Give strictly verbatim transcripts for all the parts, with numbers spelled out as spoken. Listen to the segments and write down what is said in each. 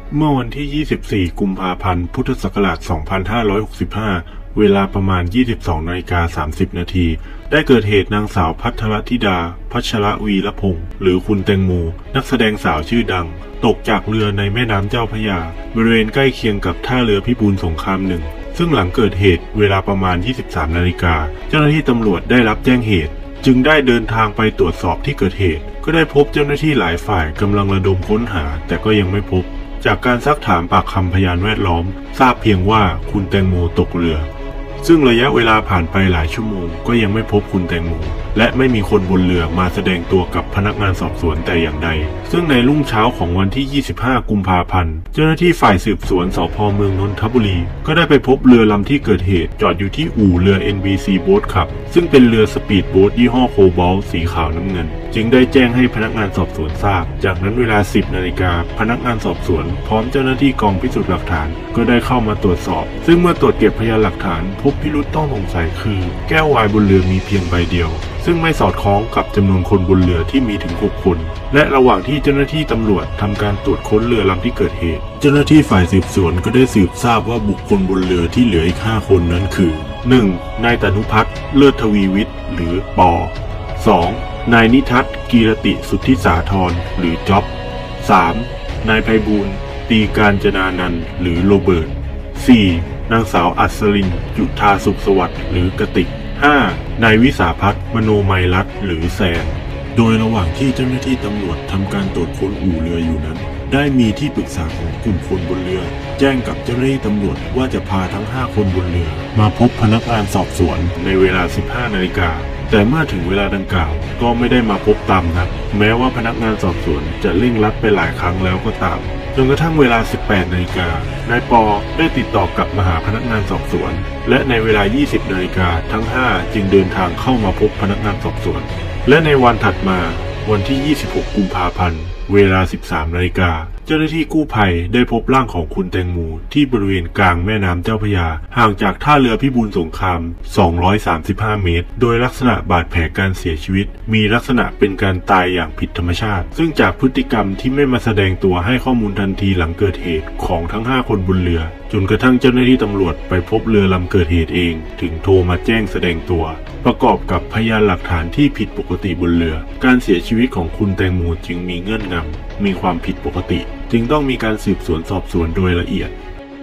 เมื่อวันที่ ยี่สิบสี่ กุมภาพันธ์ พุทธศักราช สองพันห้าร้อยหกสิบห้า เวลาประมาณ ยี่สิบสองนาฬิกาสามสิบนาที ได้เกิดเหตุนางสาวภัทรธิดา พัชรวีรพงศ์ หรือคุณแตงโม นักแสดงสาวชื่อดัง ตกจากเรือในแม่น้ำเจ้าพระยา บริเวณใกล้เคียงกับท่าเรือพิบูลสงครามหนึ่ง ซึ่งหลังเกิดเหตุเวลาประมาณ ยี่สิบสามนาฬิกา เจ้าหน้าที่ตำรวจได้รับแจ้งเหตุ จึงได้เดินทางไปตรวจสอบที่เกิดเหตุ ก็ได้พบเจ้าหน้าที่หลายฝ่ายกำลังระดมค้นหา แต่ก็ยังไม่พบ จากการซักถามปากคำพยานแวดล้อมทราบเพียงว่าคุณแตงโมตกเรือซึ่งระยะเวลาผ่านไปหลายชั่วโมงก็ยังไม่พบคุณแตงโมและไม่มีคนบนเรือมาแสดงตัวกับพนักงานสอบสวนแต่อย่างใดซึ่งในรุ่งเช้าของวันที่ ยี่สิบห้า กุมภาพันธ์เจ้าหน้าที่ฝ่ายสืบสวนสภ.เมืองนนทบุรีก็ได้ไปพบเรือลำที่เกิดเหตุจอดอยู่ที่อู่เรือ เอ็น บี ซี Boat Club ซึ่งเป็นเรือสปีดโบ๊ทยี่ห้อโคบอลต์สีขาวน้ำเงินจึงได้แจ้งให้พนักงานสอบสวนทราบจากนั้นเวลา สิบนาฬิกาพนักงานสอบสวนพร้อมเจ้าหน้าที่กองพิสูจน์หลักฐานก็ได้เข้ามาตรวจสอบซึ่งเมื่อตรวจเก็บพยานหลักฐานพบพิรุธต้องสงสัยคือแก้วไวน์บนเรือมีเพียงใบเดียวซึ่งไม่สอดคล้องกับจำนวนคนบนเรือที่มีถึงหกคนและระหว่างที่เจ้าหน้าที่ตำรวจทำการตรวจค้นเรือลำที่เกิดเหตุเจ้าหน้าที่ฝ่ายสืบสวนก็ได้สืบทราบว่าบุคคลบนเรือที่เหลืออีกห้าคนนั้นคือ หนึ่ง นายตนุพัฒน์เลิศทวีวิทย์หรือปอ สอง นายนิทัศน์กีรติสุทธิสาธรหรือจ๊อบ สาม นายไพบูลย์ตีการจนานันท์หรือโรเบิร์ต สี่ นางสาวอัศรินจุฑาสุขสวัสดิ์หรือกติก ห้า นายวิสาภัทรมโนมัยรัตน์หรือแซนโดยระหว่างที่เจ้าหน้าที่ตำรวจทำการตรวจค้นอู่เรืออยู่นั้นได้มีที่ปรึกษาของกลุ่มคนบนเรือแจ้งกับเจ้าหน้าที่ตำรวจว่าจะพาทั้งห้าคนบนเรือมาพบพนักงานสอบสวนในเวลา สิบห้านาฬิกาแต่เมื่อถึงเวลาดังกล่าวก็ไม่ได้มาพบตามนัดแม้ว่าพนักงานสอบสวนจะเร่งรัดไปหลายครั้งแล้วก็ตามจนกระทั่งเวลา สิบแปดนาฬิกานายปอได้ติดต่อกลับมาหาพนักงานสอบสวนและในเวลา ยี่สิบนาฬิกาทั้งห้าจึงเดินทางเข้ามาพบพนักงานสอบสวนและในวันถัดมาวันที่ ยี่สิบหก กุมภาพันธ์เวลา สิบสามนาฬิกาเจ้าหน้าที่กู้ภัยได้พบร่างของคุณแตงโมที่บริเวณกลางแม่น้ำเจ้าพระยาห่างจากท่าเรือพิบูลสงคราม สองร้อยสามสิบห้า เมตรโดยลักษณะบาดแผลการเสียชีวิตมีลักษณะเป็นการตายอย่างผิดธรรมชาติซึ่งจากพฤติกรรมที่ไม่มาแสดงตัวให้ข้อมูลทันทีหลังเกิดเหตุของทั้งห้าคนบนเรือจนกระทั่งเจ้าหน้าที่ตำรวจไปพบเรือลำเกิดเหตุเองถึงโทรมาแจ้งแสดงตัวประกอบกับพยานหลักฐานที่ผิดปกติบนเรือการเสียชีวิตของคุณแตงโมจึงมีเงื่อนงำมีความผิดปกติจึงต้องมีการสืบสวนสอบสวนโดยละเอียด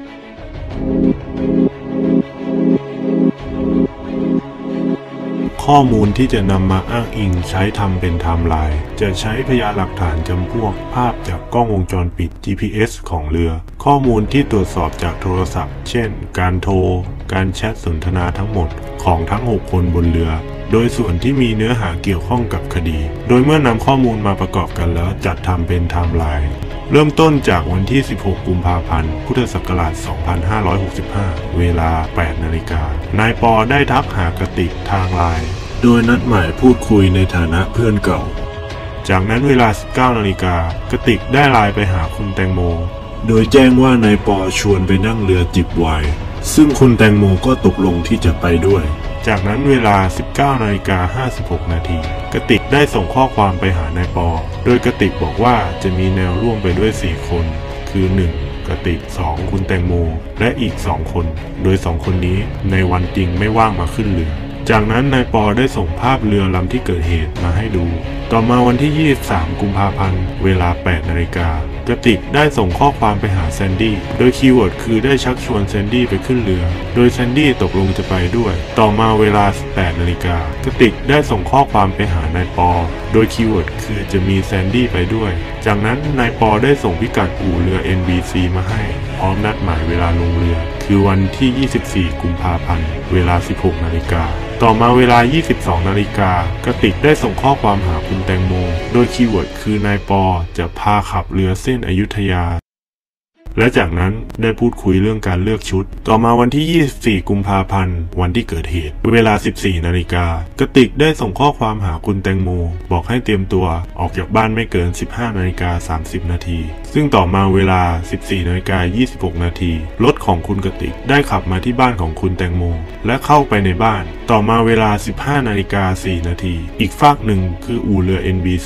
ข้อมูลที่จะนำมาอ้างอิงใช้ทำเป็นไทม์ไลน์จะใช้พยานหลักฐานจำพวกภาพจากกล้องวงจรปิด จี พี เอส ของเรือข้อมูลที่ตรวจสอบจากโทรศัพท์เช่นการโทรการแชทสนทนาทั้งหมดของทั้งหกคนบนเรือโดยส่วนที่มีเนื้อหาเกี่ยวข้องกับคดีโดยเมื่อนำข้อมูลมาประกอบกันแล้วจัดทำเป็นไทม์ไลน์เริ่มต้นจากวันที่ สิบหก กุมภาพันธ์ พุทธศักราช สองพันห้าร้อยหกสิบห้า เวลา แปดนาฬิกานายปอได้ทักหากติกทางไลน์โดยนัดหมายพูดคุยในฐานะเพื่อนเก่าจากนั้นเวลา สิบเก้านาฬิกากติกได้ไลน์ไปหาคุณแตงโมโดยแจ้งว่านายปอชวนไปนั่งเรือจิบไวน์ซึ่งคุณแตงโมก็ตกลงที่จะไปด้วยจากนั้นเวลา สิบเก้านาฬิกาห้าสิบหกนาทีกติกได้ส่งข้อความไปหานายปอโดยกติกบอกว่าจะมีแนวร่วมไปด้วยสี่คนคือ หนึ่ง กติก สอง คุณแตงโมและอีกสองคนโดยสองคนนี้ในวันจริงไม่ว่างมาขึ้นเรือจากนั้นนายปอได้ส่งภาพเรือลำที่เกิดเหตุมาให้ดูต่อมาวันที่ ยี่สิบสาม กุมภาพันธ์เวลา แปดนาฬิกากติกได้ส่งข้อความไปหาแซนดี้โดยคีย์เวิร์ดคือได้ชักชวนแซนดี้ไปขึ้นเรือโดยแซนดี้ตกลงจะไปด้วยต่อมาเวลา สิบแปดนาฬิกากติกได้ส่งข้อความไปหานายปอโดยคีย์เวิร์ดคือจะมีแซนดี้ไปด้วยจากนั้นนายปอได้ส่งพิกัดอู่เรือ เอ็น บี ซี มาให้พร้อมนัดหมายเวลาลงเรือคือวันที่ ยี่สิบสี่ กุมภาพันธ์เวลา สิบหกนาฬิกาต่อมาเวลา ยี่สิบสองนาฬิกากติกได้ส่งข้อความหาคุณแตงโมโดยคีย์เวิร์ดคือนายปอจะพาขับเรือเส้นอยุธยาและจากนั้นได้พูดคุยเรื่องการเลือกชุดต่อมาวันที่ ยี่สิบสี่ กุมภาพันธ์วันที่เกิดเหตุเวลา สิบสี่นาฬิกากติกได้ส่งข้อความหาคุณแตงโมบอกให้เตรียมตัวออกจากบ้านไม่เกิน สิบห้านาฬิกาสามสิบนาทีซึ่งต่อมาเวลา สิบสี่นาฬิกายี่สิบหกนาทีรถของคุณกติกได้ขับมาที่บ้านของคุณแตงโมและเข้าไปในบ้านต่อมาเวลา สิบห้านาฬิกาสี่นาทีอีกฝากหนึ่งคืออู่เรือ เอ็น บี ซี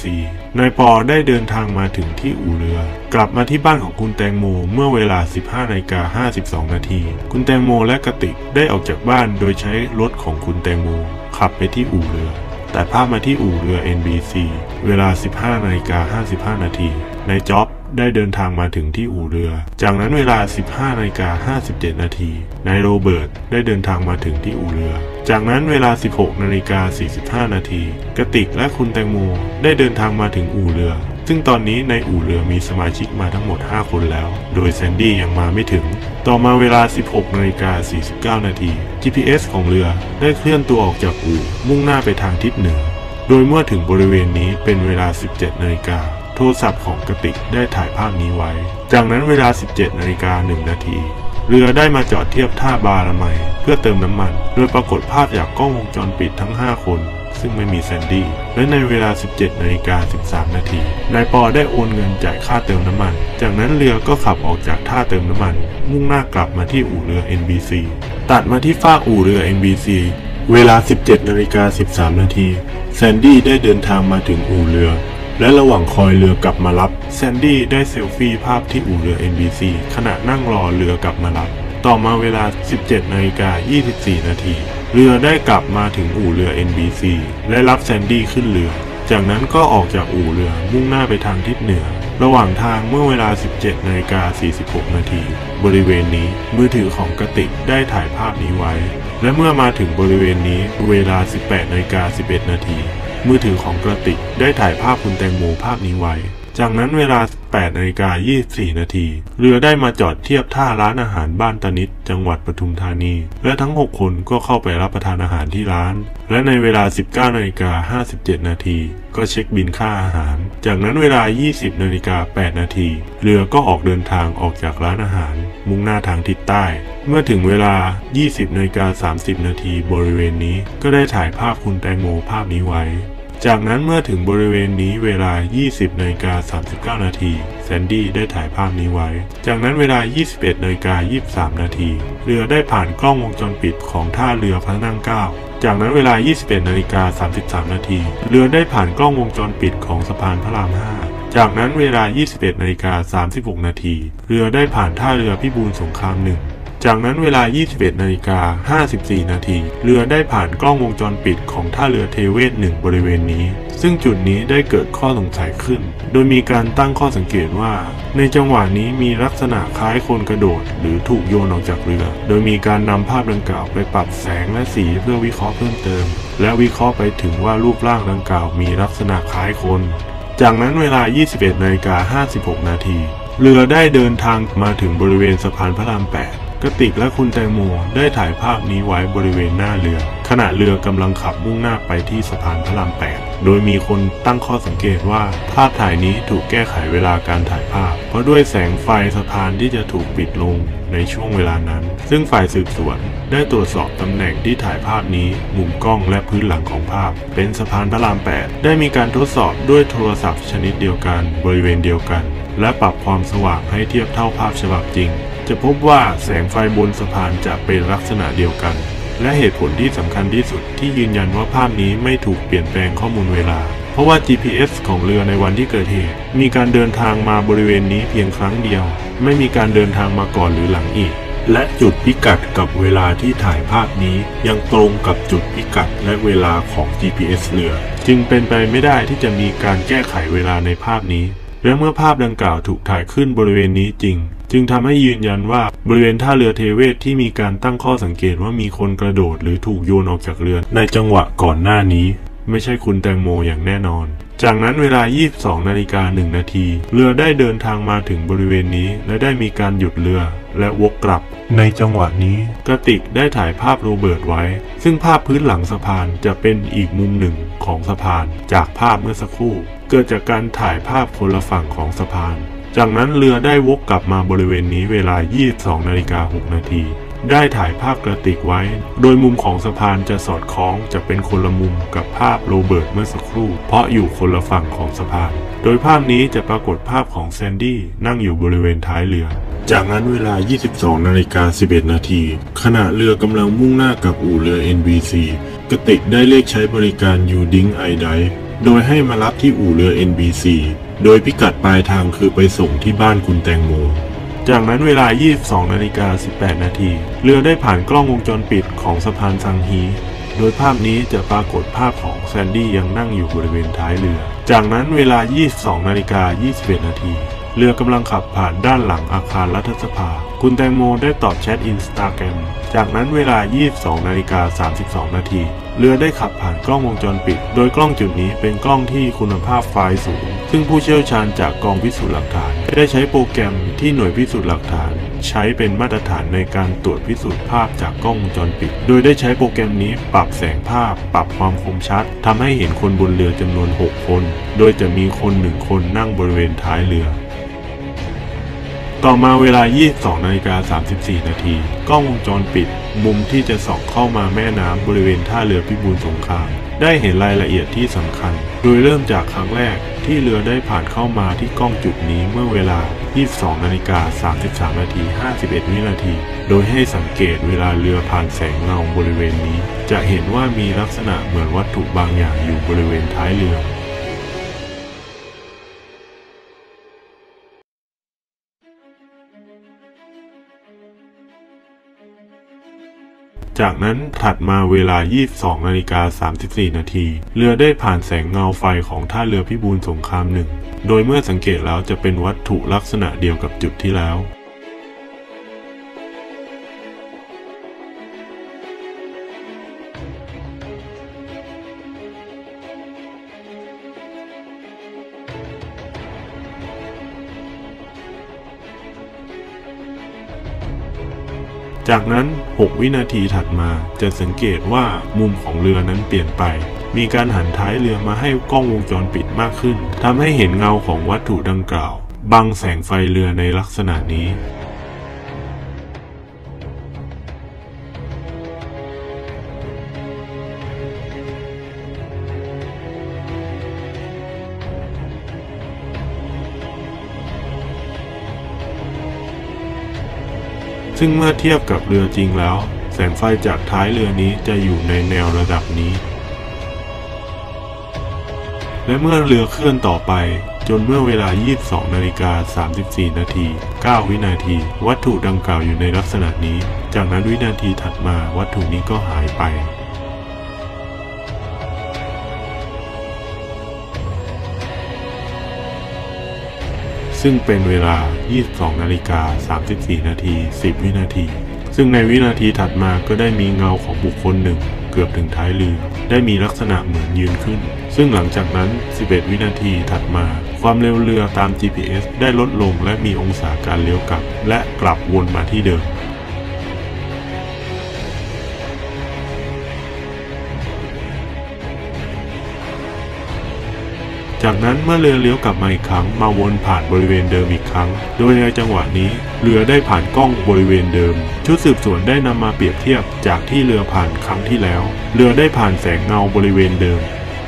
นายปอได้เดินทางมาถึงที่อู่เรือกลับมาที่บ้านของคุณแตงโมเมื่อเวลา สิบห้านาฬิกาห้าสิบสองนาทีคุณแตงโมและกติกได้ออกจากบ้านโดยใช้รถของคุณแตงโมขับไปที่อู่เรือแต่ภาพมาที่อู่เรือ เอ็น บี ซี เวลา สิบห้านาฬิกาห้าสิบห้านาทีนายจ๊อบได้เดินทางมาถึงที่อู่เรือจากนั้นเวลา สิบห้านาฬิกาห้าสิบเจ็ดนาทีนายโรเบิร์ตได้เดินทางมาถึงที่อู่เรือจากนั้นเวลา สิบหกนาฬิกาสี่สิบห้านาทีกติกและคุณแตงโมได้เดินทางมาถึงอู่เรือซึ่งตอนนี้ในอู่เรือมีสมาชิกมาทั้งหมดห้าคนแล้วโดยแซนดี้ยังมาไม่ถึงต่อมาเวลา สิบหกนาฬิกาสี่สิบเก้านาที จี พี เอส ของเรือได้เคลื่อนตัวออกจากอู่มุ่งหน้าไปทางทิศเหนือโดยเมื่อถึงบริเวณนี้เป็นเวลา สิบเจ็ดนาฬิกาโทรศัพท์ของกติกได้ถ่ายภาพนี้ไว้จากนั้นเวลา สิบเจ็ดนาฬิกาหนึ่งนาทีเรือได้มาจอดเทียบท่าบาละไมเพื่อเติมน้ำมันโดยปรากฏภาพจากกล้องวงจรปิดทั้งห้าคนซึ่งไม่มีแซนดี้และในเวลา สิบเจ็ดนาฬิกาสิบสามนาทีนายปอได้โอนเงินจ่ายค่าเติมน้ำมันจากนั้นเรือก็ขับออกจากท่าเติมน้ำมันมุ่งหน้ากลับมาที่อู่เรือ เอ็น บี ซี ตัดมาที่ฟากอู่เรือ เอ็น บี ซี เวลา สิบเจ็ดนาฬิกาสิบสามนาทีแซนดี้ได้เดินทางมาถึงอู่เรือและระหว่างคอยเรือกลับมารับแซนดี้ได้เซลฟี่ภาพที่อู่เรือ เอ็น บี ซี ขณะนั่งรอเรือกลับมารับต่อมาเวลา สิบเจ็ดนาฬิกายี่สิบสี่นาทีเรือได้กลับมาถึงอู่เรือ เอ็น บี ซี และรับแซนดี้ขึ้นเรือจากนั้นก็ออกจากอู่เรือมุ่งหน้าไปทางทิศเหนือระหว่างทางเมื่อเวลา สิบเจ็ดนาฬิกาสี่สิบหกนาทีบริเวณนี้มือถือของกติกได้ถ่ายภาพนี้ไว้และเมื่อมาถึงบริเวณนี้เวลา สิบแปดนาฬิกาสิบเอ็ดนาทีมือถือของกระติกได้ถ่ายภาพคุณแตงโมภาพนี้ไว้จากนั้นเวลา แปดนาฬิกายี่สิบสี่นาทีเรือได้มาจอดเทียบท่าร้านอาหารบ้านตานิดจังหวัดปทุมธานีและทั้งหกคนก็เข้าไปรับประทานอาหารที่ร้านและในเวลา สิบเก้านาฬิกาห้าสิบเจ็ดนาทีก็เช็คบิลค่าอาหารจากนั้นเวลา ยี่สิบนาฬิกาแปดนาทีเรือก็ออกเดินทางออกจากร้านอาหารมุ่งหน้าทางทิศใต้เมื่อถึงเวลา ยี่สิบนาฬิกาสามสิบนาทีบริเวณนี้ก็ได้ถ่ายภาพคุณแตงโมภาพนี้ไว้จากนั้นเมื่อถึงบริเวณนี้เวลา ยี่สิบนาฬิกาสามสิบเก้านาทีแซนดี้ได้ถ่ายภาพนี้ไว้จากนั้นเวลา ยี่สิบเอ็ดนาฬิกายี่สิบสามนาทีเรือได้ผ่านกล้องวงจรปิดของท่าเรือพระนั่งเกล้าจากนั้นเวลา ยี่สิบเอ็ดนาฬิกาสามสิบสามนาทีเรือได้ผ่านกล้องวงจรปิดของสะพานพระรามห้าจากนั้นเวลา ยี่สิบเอ็ดนาฬิกาสามสิบหกนาทีเรือได้ผ่านท่าเรือพิบูลสงครามหนึ่งจากนั้นเวลา ยี่สิบเอ็ดนาฬิกาห้าสิบสี่นาทีเรือได้ผ่านกล้องวงจรปิดของท่าเรือเทเวศหนึ่งบริเวณนี้ซึ่งจุดนี้ได้เกิดข้อสงสัยขึ้นโดยมีการตั้งข้อสังเกตว่าในจังหวะนี้มีลักษณะคล้ายคนกระโดดหรือถูกโยนออกจากเรือโดยมีการนำภาพดังกล่าวไปปรับแสงและสีเพื่อวิเคราะห์เพิ่มเติมและวิเคราะห์ไปถึงว่ารูปร่างดังกล่าวมีลักษณะคล้ายคนจากนั้นเวลา ยี่สิบเอ็ดนาฬิกาห้าสิบหกนาทีเรือได้เดินทางมาถึงบริเวณสะพานพระรามแปดกติกและคุณแตงโมได้ถ่ายภาพนี้ไว้บริเวณหน้าเรือขณะเรือกำลังขับมุ่งหน้าไปที่สะพานพระรามแปดโดยมีคนตั้งข้อสังเกตว่าภาพถ่ายนี้ถูกแก้ไขเวลาการถ่ายภาพเพราะด้วยแสงไฟสะพานที่จะถูกปิดลงในช่วงเวลานั้นซึ่งฝ่ายสืบสวนได้ตรวจสอบตำแหน่งที่ถ่ายภาพนี้มุมกล้องและพื้นหลังของภาพเป็นสะพานพระรามแปดได้มีการทดสอบด้วยโทรศัพท์ชนิดเดียวกันบริเวณเดียวกันและปรับความสว่างให้เทียบเท่าภาพฉบับจริงจะพบว่าแสงไฟบนสะพานจะเป็นลักษณะเดียวกันและเหตุผลที่สำคัญที่สุดที่ยืนยันว่าภาพนี้ไม่ถูกเปลี่ยนแปลงข้อมูลเวลาเพราะว่า จี พี เอส ของเรือในวันที่เกิดเหตุมีการเดินทางมาบริเวณนี้เพียงครั้งเดียวไม่มีการเดินทางมาก่อนหรือหลังอีกและจุดพิกัดกับเวลาที่ถ่ายภาพนี้ยังตรงกับจุดพิกัดและเวลาของ จี พี เอส เรือจึงเป็นไปไม่ได้ที่จะมีการแก้ไขเวลาในภาพนี้และเมื่อภาพดังกล่าวถูกถ่ายขึ้นบริเวณนี้จริงจึงทำให้ยืนยันว่าบริเวณท่าเรือเทเวศที่มีการตั้งข้อสังเกตว่ามีคนกระโดดหรือถูกโยนออกจากเรือในจังหวะก่อนหน้านี้ไม่ใช่คุณแตงโมอย่างแน่นอนจากนั้นเวลา ยี่สิบสองนาฬิกาหนึ่งนาทีเรือได้เดินทางมาถึงบริเวณนี้และได้มีการหยุดเรือและวกกลับในจังหวะนี้กระติกได้ถ่ายภาพโรเบิร์ตไว้ซึ่งภาพพื้นหลังสะพานจะเป็นอีกมุมหนึ่งของสะพานจากภาพเมื่อสักครู่เกิดจากการถ่ายภาพคนละฝั่งของสะพานจากนั้นเรือได้วกกลับมาบริเวณนี้เวลา ยี่สิบสองนาฬิกาหกนาทีได้ถ่ายภาพกระติกไว้โดยมุมของสะพานจะสอดคล้องจะเป็นคนละมุมกับภาพโรเบิร์ตเมื่อสักครู่เพราะอยู่คนละฝั่งของสะพานโดยภาพนี้จะปรากฏภาพของแซนดี้นั่งอยู่บริเวณท้ายเรือจากนั้นเวลา ยี่สิบสองนาฬิกาสิบเอ็ดนาทีขณะเรือกำลังมุ่งหน้ากับอู่เรือ เอ็น บี ซี กติกได้เรียกใช้บริการยูดิงไอไดโดยให้มารับที่อู่เรือ เอ็น บี ซี โดยพิกัดปลายทางคือไปส่งที่บ้านคุณแตงโมจากนั้นเวลา ยี่สิบสองนาฬิกาสิบแปดนาทีเรือได้ผ่านกล้องวงจรปิดของสะพานซังฮีโดยภาพนี้จะปรากฏภาพของแซนดี้ยังนั่งอยู่บริเวณท้ายเรือจากนั้นเวลา ยี่สิบสองนาฬิกายี่สิบเอ็ดนาทีเรือกำลังขับผ่านด้านหลังอาคารรัฐสภาคุณแตงโมได้ตอบแชทอินสตาแกรมจากนั้นเวลา ยี่สิบสองนาฬิกาสามสิบสองนาทีเรือได้ขับผ่านกล้องวงจรปิดโดยกล้องจุดนี้เป็นกล้องที่คุณภาพไฟล์สูงซึ่งผู้เชี่ยวชาญจากกองพิสูจน์หลักฐานได้ใช้โปรแกรมที่หน่วยพิสูจน์หลักฐานใช้เป็นมาตรฐานในการตรวจพิสูจน์ภาพจากกล้องวงจรปิดโดยได้ใช้โปรแกรมนี้ปรับแสงภาพปรับความคมชัดทำให้เห็นคนบนเรือจำนวนหกคนโดยจะมีคนหนึ่งคนนั่งบริเวณท้ายเรือต่อมาเวลา ยี่สิบสองนาฬิกาสามสิบสี่นาทีกล้องวงจรปิดมุมที่จะส่องเข้ามาแม่น้ำบริเวณท่าเรือพิบูลสงครามได้เห็นรายละเอียดที่สำคัญโดยเริ่มจากครั้งแรกที่เรือได้ผ่านเข้ามาที่กล้องจุดนี้เมื่อเวลา ยี่สิบสองนาฬิกาสามสิบสามนาทีห้าสิบเอ็ดวินาทีโดยให้สังเกตเวลาเรือผ่านแสงเงาบริเวณนี้จะเห็นว่ามีลักษณะเหมือนวัตถุบางอย่างอยู่บริเวณท้ายเรือจากนั้นถัดมาเวลา ยี่สิบสองนาฬิกาสามสิบสี่นาทีเรือได้ผ่านแสงเงาไฟของท่าเรือพิบูลสงครามหนึ่งโดยเมื่อสังเกตแล้วจะเป็นวัตถุลักษณะเดียวกับจุดที่แล้วจากนั้นหกวินาทีถัดมาจะสังเกตว่ามุมของเรือนั้นเปลี่ยนไปมีการหันท้ายเรือมาให้กล้องวงจรปิดมากขึ้นทำให้เห็นเงาของวัตถุดังกล่าวบังแสงไฟเรือในลักษณะนี้ซึ่งเมื่อเทียบกับเรือจริงแล้วแสงไฟจากท้ายเรือนี้จะอยู่ในแนวระดับนี้และเมื่อเรือเคลื่อนต่อไปจนเมื่อเวลา ยี่สิบสองนาฬิกาสามสิบสี่นาทีเก้าวินาทีวัตถุดังกล่าวอยู่ในลักษณะนี้จากนั้นวินาทีถัดมาวัตถุนี้ก็หายไปซึ่งเป็นเวลา ยี่สิบสองนาฬิกาสามสิบสี่นาทีสิบวินาทีซึ่งในวินาทีถัดมาก็ได้มีเงาของบุคคลหนึ่งเกือบถึงท้ายเรือได้มีลักษณะเหมือนยืนขึ้นซึ่งหลังจากนั้นสิบเอ็ดวินาทีถัดมาความเร็วเรือตาม จี พี เอส ได้ลดลงและมีองศาการเลี้ยวกลับและกลับวนมาที่เดิมจากนั้นเมื่อเรือเลี้ยวกลับมาอีกครั้งมาวนผ่านบริเวณเดิมอีกครั้งโดยในจังหวะนี้เรือได้ผ่านกล้องบริเวณเดิมชุดสืบสวนได้นำมาเปรียบเทียบจากที่เรือผ่านครั้งที่แล้วเรือได้ผ่านแสงเงาบริเวณเดิม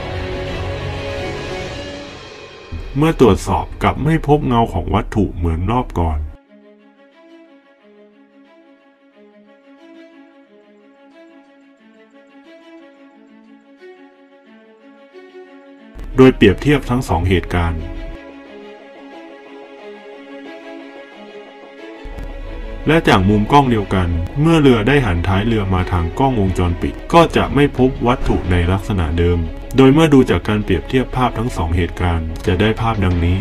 เมื่อตรวจสอบกลับไม่พบเงาของวัตถุเหมือนรอบก่อนโดยเปรียบเทียบทั้งสองเหตุการณ์และจากมุมกล้องเดียวกันเมื่อเรือได้หันท้ายเรือมาทางกล้องวงจรปิดก็จะไม่พบวัตถุในลักษณะเดิมโดยเมื่อดูจากการเปรียบเทียบภาพทั้งสองเหตุการณ์จะได้ภาพดังนี้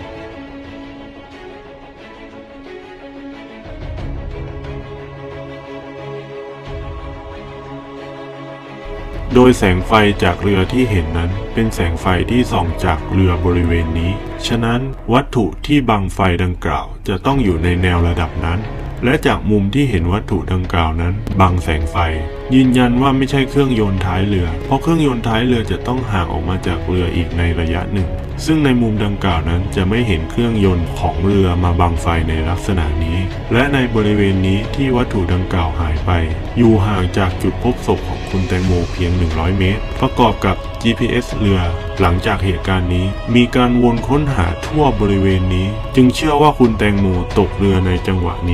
โดยแสงไฟจากเรือที่เห็นนั้นเป็นแสงไฟที่ส่องจากเรือบริเวณนี้ฉะนั้นวัตถุที่บังไฟดังกล่าวจะต้องอยู่ในแนวระดับนั้นและจากมุมที่เห็นวัตถุดังกล่าวนั้นบังแสงไฟยืนยันว่าไม่ใช่เครื่องยนต์ท้ายเรือเพราะเครื่องยนต์ท้ายเรือจะต้องห่างออกมาจากเรืออีกในระยะหนึ่งซึ่งในมุมดังกล่าวนั้นจะไม่เห็นเครื่องยนต์ของเรือมาบังไฟในลักษณะนี้และในบริเวณนี้ที่วัตถุดังกล่าวหายไปอยู่ห่างจากจุดพบศพของคุณแตงโมเพียงหนึ่งร้อยเมตรประกอบกับ จี พี เอส เรือหลังจากเหตุการณ์นี้มีการวนค้นหาทั่วบริเวณนี้จึงเชื่อว่าคุณแตงโมตกเรือในจังหวะนี้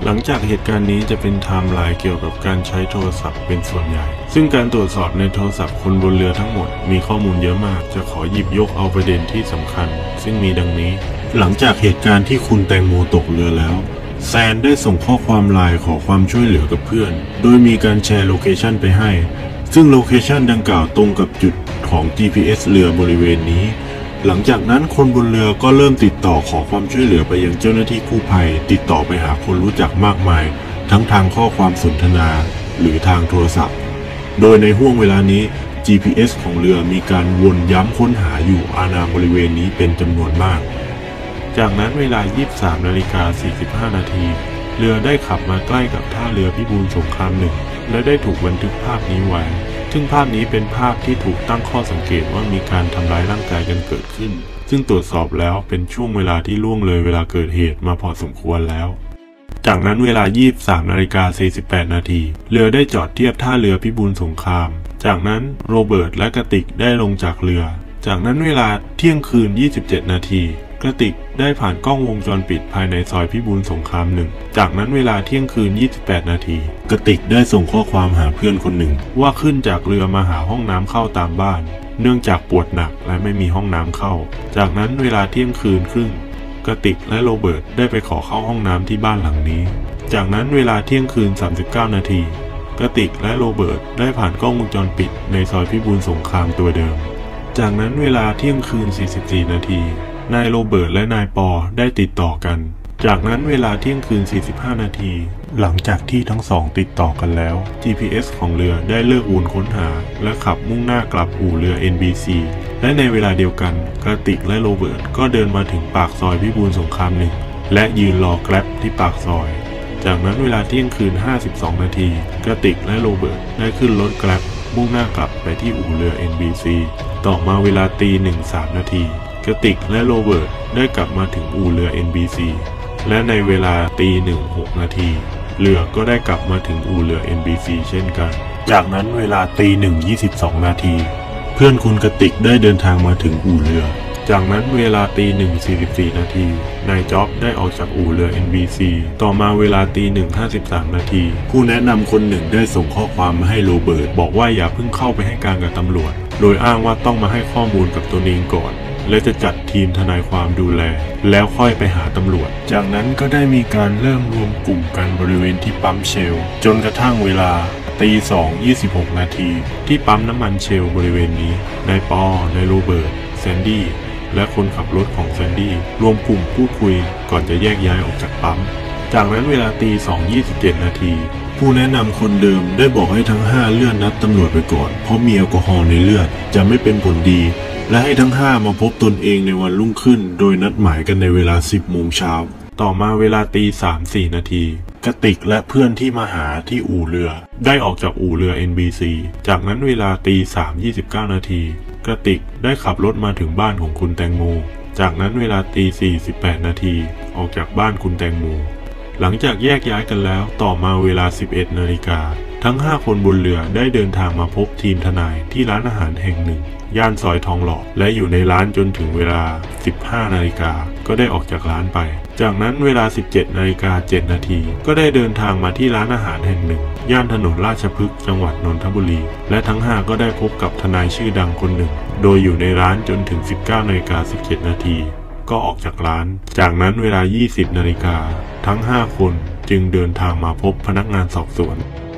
หลังจากเหตุการณ์นี้จะเป็นไทม์ไลน์เกี่ยวกับการใช้โทรศัพท์เป็นส่วนใหญ่ซึ่งการตรวจสอบในโทรศัพท์คนบนเรือทั้งหมดมีข้อมูลเยอะมากจะขอหยิบยกเอาประเด็นที่สำคัญซึ่งมีดังนี้หลังจากเหตุการณ์ที่คุณแตงโมตกเรือแล้วแซนได้ส่งข้อความไลน์ขอความช่วยเหลือกับเพื่อนโดยมีการแชร์โลเคชันไปให้ซึ่งโลเคชันดังกล่าวตรงกับจุดของ จี พี เอส เรือบริเวณนี้หลังจากนั้นคนบนเรือก็เริ่มติดต่อขอความช่วยเหลือไปยังเจ้าหน้าที่กู้ภัยติดต่อไปหาคนรู้จักมากมายทั้งทางข้อความสนทนาหรือทางโทรศัพท์โดยในห้วงเวลานี้ จี พี เอส ของเรือมีการวนย้ำค้นหาอยู่อาณาบริเวณนี้เป็นจำนวนมากจากนั้นเวลา ยี่สิบสามนาฬิกาสี่สิบห้า นาทีเรือได้ขับมาใกล้กับท่าเรือพิบูลสงครามหนึ่งและได้ถูกบันทึกภาพนี้ไว้ซึ่งภาพนี้เป็นภาพที่ถูกตั้งข้อสังเกตว่ามีการทำร้ายร่างกายกันเกิดขึ้นซึ่งตรวจสอบแล้วเป็นช่วงเวลาที่ล่วงเลยเวลาเกิดเหตุมาพอสมควรแล้วจากนั้นเวลา ยี่สิบสามนาฬิกาสี่สิบแปด นาทีเรือได้จอดเทียบท่าเรือพิบูลสงครามจากนั้นโรเบิร์ตและกติกได้ลงจากเรือจากนั้นเวลาเที่ยงคืนยี่สิบเจ็ดนาทีกระติกได้ผ่านกล้องวงจรปิดภายในซอยพิบูลสงครามหนึ่งจากนั้นเวลาเที่ยงคืนยี่สิบแปดนาทีกระติกได้ส่งข้อความหาเพื่อนคนหนึ่งว่าขึ้นจากเรือมาหาห้องน้ำเข้าตามบ้านเนื่องจากปวดหนักและไม่มีห้องน้ำเข้าจากนั้นเวลาเที่ยงคืนครึ่งกระติกและโรเบิร์ตได้ไปขอเข้าห้องน้ำที่บ้านหลังนี้จากนั้นเวลาเที่ยงคืนสามสิบเก้านาทีกระติกและโรเบิร์ตได้ผ่านกล้องวงจรปิดในซอยพิบูลสงครามตัวเดิมจากนั้นเวลาเที่ยงคืนสี่สิบสี่นาทีนายโรเบิร์ตและนายปอได้ติดต่อกันจากนั้นเวลาเที่ยงคืนสี่สิบห้านาทีหลังจากที่ทั้งสองติดต่อกันแล้ว จี พี เอส ของเรือได้เลิกวนค้นหาและขับมุ่งหน้ากลับอู่เรือ เอ็น บี ซี และในเวลาเดียวกันกระติกและโรเบิร์ตก็เดินมาถึงปากซอยพิบูลสงครามหนึ่งและยืนรอแกร็บที่ปากซอยจากนั้นเวลาเที่ยงคืนห้าสิบสองนาทีกระติกและโรเบิร์ตได้ขึ้นรถแกร็บมุ่งหน้ากลับไปที่อู่เรือ เอ็น บี ซี ต่อมาเวลาตีหนึ่งสามนาทีกระติกและโรเบิร์ตได้กลับมาถึงอู่เรือ เอ็น บี ซี และในเวลาตีหนึ่งหกนาทีเรือก็ได้กลับมาถึงอู่เรือ เอ็น บี ซี เช่นกันจากนั้นเวลาตีหนึ่งยี่สิบสองนาทีเพื่อนคุณกระติกได้เดินทางมาถึงอู่เรือจากนั้นเวลาตีหนึ่งสี่สิบสี่นาทีนายจ๊อบได้ออกจากอู่เรือ เอ็น บี ซี ต่อมาเวลาตีหนึ่งห้าสิบสามนาทีผู้แนะนำคนหนึ่งได้ส่งข้อความมาให้โรเบิร์ตบอกว่าอย่าเพิ่งเข้าไปให้การกับตำรวจโดยอ้างว่าต้องมาให้ข้อมูลกับตัวเองก่อนและจะจัดทีมทนายความดูแลแล้วค่อยไปหาตำรวจจากนั้นก็ได้มีการเริ่มรวมกลุ่มกันบริเวณที่ปั๊มเชลจนกระทั่งเวลาตีสองยี่สิบหกนาทีที่ปั๊มน้ำมันเชลบริเวณนี้นายปอนายโรเบิร์ตแซนดี้และคนขับรถของแซนดี้รวมกลุ่มพูดคุยก่อนจะแยกย้ายออกจากปั๊มจากนั้นเวลาตีสองยี่สิบเจ็ดนาทีผู้แนะนำคนเดิมได้บอกให้ทั้งห้าเลื่อนนัดตำรวจไปก่อนเพราะมีแอลกอฮอล์ในเลือดจะไม่เป็นผลดีและให้ทั้งห้ามาพบตนเองในวันรุ่งขึ้นโดยนัดหมายกันในเวลาสิบโมงเช้าต่อมาเวลาตีสามสี่นาทีกระติกและเพื่อนที่มาหาที่อู่เรือได้ออกจากอู่เรือ เอ็น บี ซี จากนั้นเวลาตีสามยี่สิบเก้านาทีกระติกได้ขับรถมาถึงบ้านของคุณแตงโมจากนั้นเวลาตีสี่สิบแปดนาทีออกจากบ้านคุณแตงโมหลังจากแยกย้ายกันแล้วต่อมาเวลาสิบเอ็ดนาฬิกาทั้งห้าคนบนเรือได้เดินทางมาพบทีมทนายที่ร้านอาหารแห่งหนึ่งย่านซอยทองหล่อและอยู่ในร้านจนถึงเวลาสิบห้านาฬิกาก็ได้ออกจากร้านไปจากนั้นเวลาสิบเจ็ดนาฬิกาเจ็ดนาทีก็ได้เดินทางมาที่ร้านอาหารแห่งหนึ่งย่านถนนราชพฤกษ์จังหวัดนนทบุรีและทั้งห้าก็ได้พบกับทนายชื่อดังคนหนึ่งโดยอยู่ในร้านจนถึงสิบเก้านาฬิกาสิบเจ็ดนาทีก็ออกจากร้านจากนั้นเวลายี่สิบนาฬิกาทั้งห้าคนจึงเดินทางมาพบพนักงานสอบสวน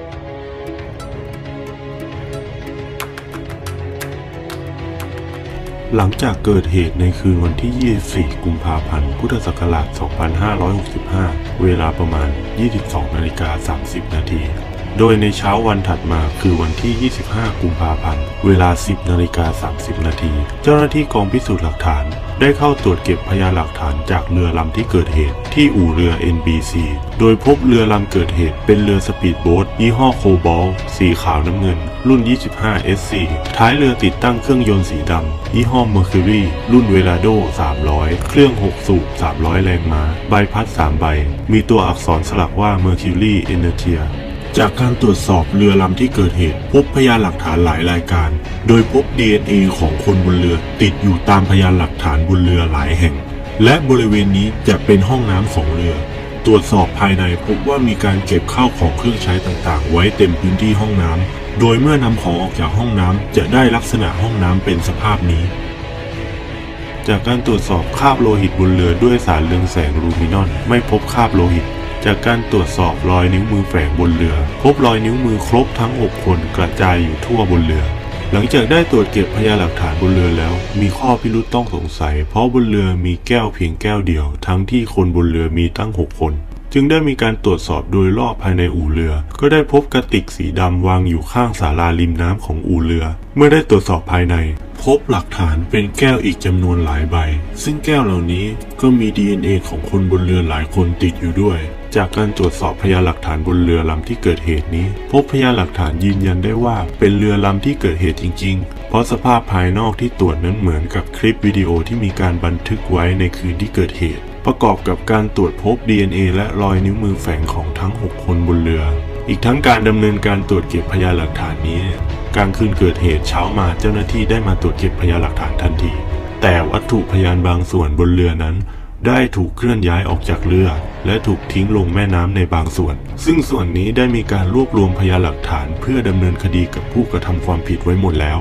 หลังจากเกิดเหตุในคืนวันที่ยี่สิบสี่กุมภาพันธ์พุทธศักราชสองพันห้าร้อยหกสิบห้าเวลาประมาณ ยี่สิบสองนาฬิกาสามสิบนาทีโดยในเช้าวันถัดมาคือวันที่ยี่สิบห้ากุมภาพันธ์เวลา สิบนาฬิกาสามสิบนาทีเจ้าหน้าที่กองพิสูจน์หลักฐานได้เข้าตรวจเก็บพยานหลักฐานจากเรือลำที่เกิดเหตุที่อู่เรือ เอ็น บี ซี โดยพบเรือลำเกิดเหตุเป็นเรือสปีดโบ๊ทยี่ห้อโคบอลต์สีขาวน้ำเงินรุ่น ยี่สิบห้า เอส ซี ท้ายเรือติดตั้งเครื่องยนต์สีดำยี่ห้อ Mercury รุ่นเวลาโดสามร้อยเครื่องหกสูบสามร้อยแรงม้าใบพัดสามใบมีตัวอักษรสลักว่า Mercury Energiaจากการตรวจสอบเรือลำที่เกิดเหตุพบพยานหลักฐานหลายรายการโดยพบ ดี เอ็น เอ ของคนบนเรือติดอยู่ตามพยานหลักฐานบนเรือหลายแห่งและบริเวณนี้จะเป็นห้องน้ำของเรือตรวจสอบภายในพบว่ามีการเก็บข้าวของเครื่องใช้ต่างๆไว้เต็มพื้นที่ห้องน้ำโดยเมื่อนำของออกจากห้องน้ำจะได้ลักษณะห้องน้ำเป็นสภาพนี้จากการตรวจสอบคราบโลหิตบนเรือด้วยสารเรืองแสงลูมินอนไม่พบคราบโลหิตจากการตรวจสอบรอยนิ้วมือแฝงบนเรือพบรอยนิ้วมือครบทั้งหกคนกระจายอยู่ทั่วบนเรือหลังจากได้ตรวจเก็บพยานหลักฐานบนเรือแล้วมีข้อพิรุธต้องสงสัยเพราะบนเรือมีแก้วเพียงแก้วเดียวทั้งที่คนบนเรือมีตั้งหกคนจึงได้มีการตรวจสอบโดยรอบภายในอู่เรือก็ได้พบกระติกสีดำวางอยู่ข้างศาลาริมน้ำของอู่เรือเมื่อได้ตรวจสอบภายในพบหลักฐานเป็นแก้วอีกจำนวนหลายใบซึ่งแก้วเหล่านี้ก็มี ดี เอ็น เอ ของคนบนเรือหลายคนติดอยู่ด้วยจากการตรวจสอบพยานหลักฐานบนเรือลำที่เกิดเหตุนี้พบพยานหลักฐานยืนยันได้ว่าเป็นเรือลำที่เกิดเหตุจริงๆเพราะสภาพภายนอกที่ตรวจนั้นเหมือนกับคลิปวิดีโอที่มีการบันทึกไว้ในคืนที่เกิดเหตุประกอบกับการตรวจพบ ดี เอ็น เอ และรอยนิ้วมือแฝงของทั้งหกคนบนเรืออีกทั้งการดำเนินการตรวจเก็บพยานหลักฐานนี้กลางคืนเกิดเหตุเช้ามาเจ้าหน้าที่ได้มาตรวจเก็บพยานหลักฐานทันทีแต่วัตถุพยานบางส่วนบนเรือนั้นได้ถูกเคลื่อนย้ายออกจากเรือและถูกทิ้งลงแม่น้ำในบางส่วนซึ่งส่วนนี้ได้มีการรวบรวมพยานหลักฐานเพื่อดำเนินคดีกับผู้กระทำความผิดไว้หมดแล้ว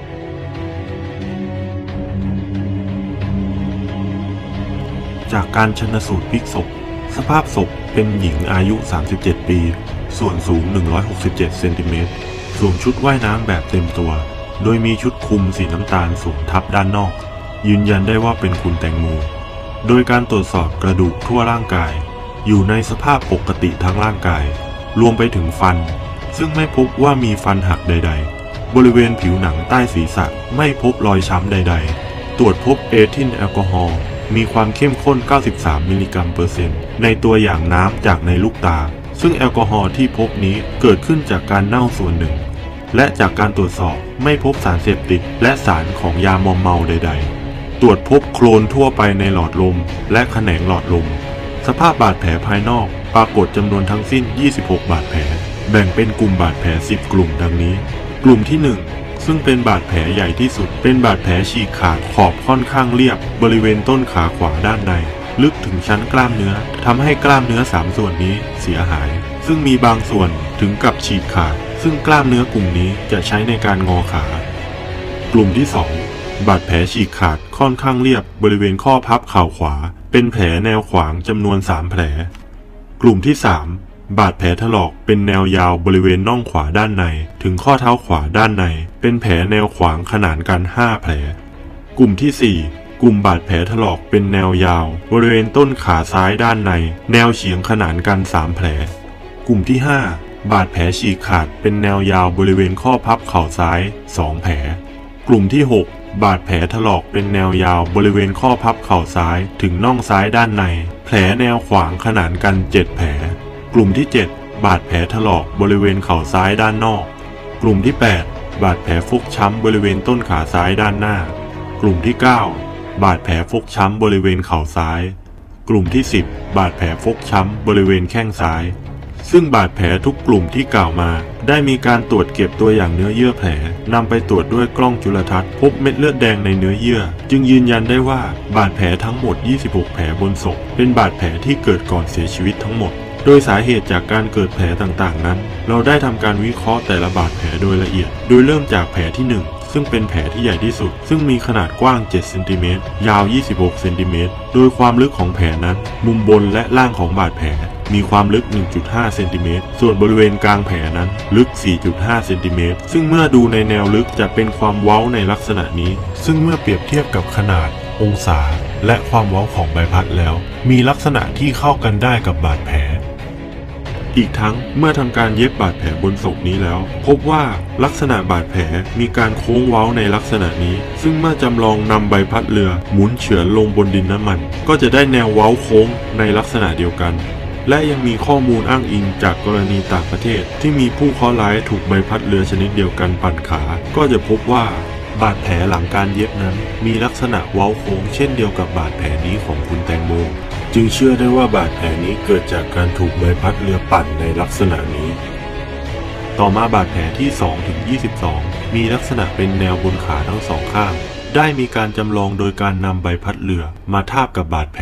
จากการชันสูตรพลิกศพสภาพศพเป็นหญิงอายุสามสิบเจ็ดปีส่วนสูงหนึ่งร้อยหกสิบเจ็ดเซนติเมตรสวมชุดว่ายน้ำแบบเต็มตัวโดยมีชุดคลุมสีน้ำตาลสวมทับด้านนอกยืนยันได้ว่าเป็นคุณแตงโมโดยการตรวจสอบกระดูกทั่วร่างกายอยู่ในสภาพปกติทั้งร่างกายรวมไปถึงฟันซึ่งไม่พบว่ามีฟันหักใดๆบริเวณผิวหนังใต้ศีรษะไม่พบรอยช้ำใดๆตรวจพบเอทิลแอลกอฮอล์มีความเข้มข้นเก้าสิบสามมิลลิกรัมเปอร์เซ็นต์ในตัวอย่างน้ำจากในลูกตาซึ่งแอลกอฮอล์ที่พบนี้เกิดขึ้นจากการเน่าส่วนหนึ่งและจากการตรวจสอบไม่พบสารเสพติดและสารของยามอมเมาใดๆตรวจพบโคลนทั่วไปในหลอดลมและแขนงหลอดลมสภาพบาดแผลภายนอกปรากฏจำนวนทั้งสิ้นยี่สิบหกบาดแผลแบ่งเป็นกลุ่มบาดแผลสิบกลุ่มดังนี้กลุ่มที่หนึ่งซึ่งเป็นบาดแผลใหญ่ที่สุดเป็นบาดแผลฉีกขาดขอบค่อนข้างเรียบบริเวณต้นขาขวาด้านในลึกถึงชั้นกล้ามเนื้อทำให้กล้ามเนื้อสามส่วนนี้เสียหายซึ่งมีบางส่วนถึงกับฉีกขาดซึ่งกล้ามเนื้อกลุ่มนี้จะใช้ในการงอขากลุ่มที่สองบาดแผลฉีกขาดค่อนข้างเรียบบริเวณข้อพับเข่าขวาเป็นแผลแนวขวางจำนวนสามแผลกลุ่มที่สามบาดแผลถลอกเป็นแนวยาวบริเวณน่องขวาด้านในถึงข้อเท้าขวาด้านในเป็นแผลแนวขวางขนานกันห้าแผลกลุ่มที่สี่กลุ่มบาดแผลถลอกเป็นแนวยาวบริเวณต้นขาซ้ายด้านในแนวเฉียงขนานกันสามแผลกลุ่มที่ห้าบาดแผลฉีกขาดเป็นแนวยาวบริเวณข้อพับเข่าซ้ายสองแผลกลุ่มที่หกบาดแผลถลอกเป็นแนวยาวบริเวณข้อพับเข่าซ้ายถึงน่องซ้ายด้านในแผลแนวขวางขนานกันเจ็ดแผลกลุ่มที่เจ็ดบาดแผลถลอกบริเวณเข่าซ้ายด้านนอกกลุ่มที่แปดบาดแผลฟกช้ำบริเวณต้นขาซ้ายด้านหน้ากลุ่มที่เก้าบาดแผลฟกช้ำบริเวณเข่าซ้ายกลุ่มที่สิบบาดแผลฟกช้ำบริเวณแข้งซ้ายซึ่งบาดแผลทุกกลุ่มที่กล่าวมาได้มีการตรวจเก็บตัวอย่างเนื้อเยื่อแผลนำไปตรวจด้วยกล้องจุลทรรศน์พบเม็ดเลือดแดงในเนื้อเยื่อจึงยืนยันได้ว่าบาดแผลทั้งหมดยี่สิบหกแผลบนศพเป็นบาดแผลที่เกิดก่อนเสียชีวิตทั้งหมดโดยสาเหตุจากการเกิดแผลต่างๆนั้นเราได้ทำการวิเคราะห์แต่ละบาดแผลโดยละเอียดโดยเริ่มจากแผลที่หนึ่งซึ่งเป็นแผลที่ใหญ่ที่สุดซึ่งมีขนาดกว้างเจ็ดเซนติเมตรยาวยี่สิบหกเซนติเมตรโดยความลึกของแผลนั้นมุมบนและล่างของบาดแผลมีความลึก หนึ่งจุดห้า เซนติเมตรส่วนบริเวณกลางแผลนั้นลึก สี่จุดห้า เซนติเมตรซึ่งเมื่อดูในแนวลึกจะเป็นความเว้าในลักษณะนี้ซึ่งเมื่อเปรียบเทียบกับขนาดองศาและความเว้าของใบพัดแล้วมีลักษณะที่เข้ากันได้กับบาดแผลอีกทั้งเมื่อทำการเย็บบาดแผลบนศพนี้แล้วพบว่าลักษณะบาดแผลมีการโค้งเว้าในลักษณะนี้ซึ่งเมื่อจำลองนำใบพัดเรือหมุนเฉือนลงบนดินน้ำมันก็จะได้แนวเว้าโค้งในลักษณะเดียวกันและยังมีข้อมูลอ้างอิงจากกรณีต่างประเทศที่มีผู้เคราะห์ร้ายถูกใบพัดเรือชนิดเดียวกันปั่นขาก็จะพบว่าบาดแผลหลังการเย็บนั้นมีลักษณะเว้าโค้งเช่นเดียวกับบาดแผลนี้ของคุณแตงโมจึงเชื่อได้ว่าบาดแผลนี้เกิดจากการถูกใบพัดเรือปั่นในลักษณะนี้ต่อมาบาดแผลที่สองถึงยี่สิบสองมีลักษณะเป็นแนวบนขาทั้งสองข้างได้มีการจำลองโดยการนำใบพัดเรือมาทาบกับบาดแผล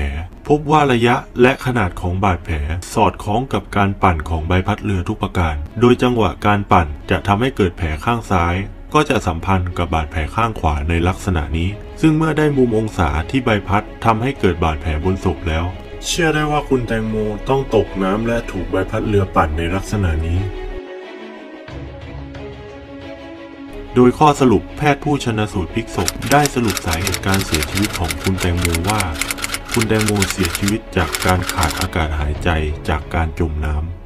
พบว่าระยะและขนาดของบาดแผลสอดคล้องกับการปั่นของใบพัดเรือทุกประการโดยจังหวะการปั่นจะทำให้เกิดแผลข้างซ้ายก็จะสัมพันธ์กับบาดแผลข้างขวาในลักษณะนี้ซึ่งเมื่อได้มุมองศาที่ใบพัดทำให้เกิดบาดแผลบนศพแล้วเชื่อได้ว่าคุณแตงโมต้องตกน้ำและถูกใบพัดเรือปั่นในลักษณะนี้โดยข้อสรุปแพทย์ผู้ชันสูตรพลิกศพได้สรุปสาเหตุการเสียชีวิตของคุณแตงโมว่าคุณแตงโมเสียชีวิตจากการขาดอากาศหายใจจากการจมน้ำ